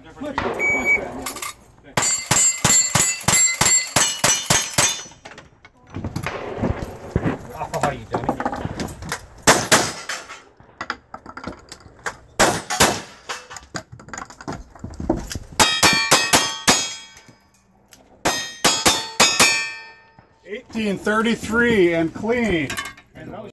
Much better. Oh, you done it. $18.33 and clean.